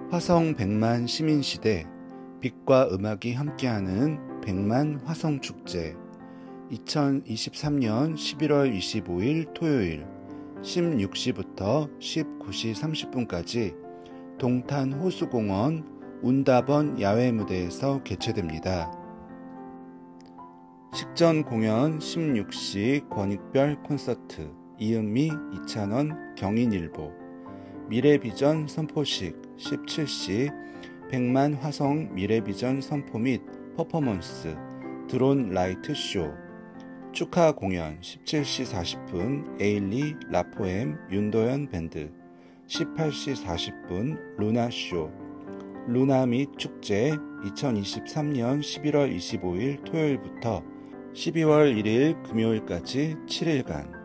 화성 백만 시민시대 빛과 음악이 함께하는 백만 화성축제 2023년 11월 25일 토요일 16시부터 19시 30분까지 동탄 호수공원 운다번 야외무대에서 개최됩니다. 식전 공연 16시 권익별 콘서트 이은미, 이찬원, 경인일보 미래비전 선포식 17시 백만 화성 미래비전 선포 및 퍼포먼스 드론 라이트 쇼 축하 공연 17시 40분 에일리 라포엠 윤도현 밴드 18시 40분 루나쇼 루나 및 축제 2023년 11월 25일 토요일부터 12월 1일 금요일까지 7일간